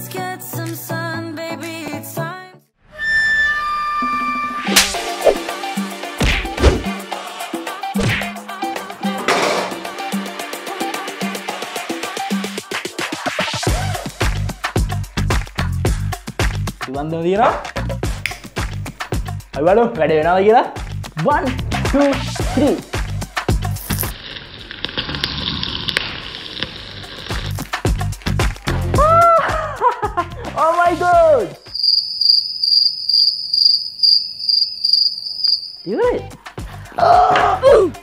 get some sun, baby, it's time. Dibantu තියෙනවා. අපි බලමු වැඩ වෙනවද කියලා. 1 2 3. Oh my god! Do it!